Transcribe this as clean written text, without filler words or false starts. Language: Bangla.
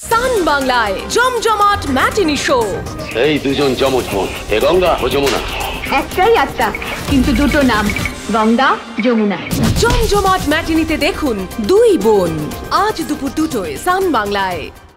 সান বাংলায় জমজমাট ম্যাটিনি শো। এই দুজন যমজ বোন, এ গঙ্গা ও যমুনা। একটাই আত্মা, কিন্তু দুটো নাম, গঙ্গা যমুনা। জমজমাট ম্যাটিনিতে দেখুন দুই বোন, আজ দুপুর 2টায় সান বাংলায়।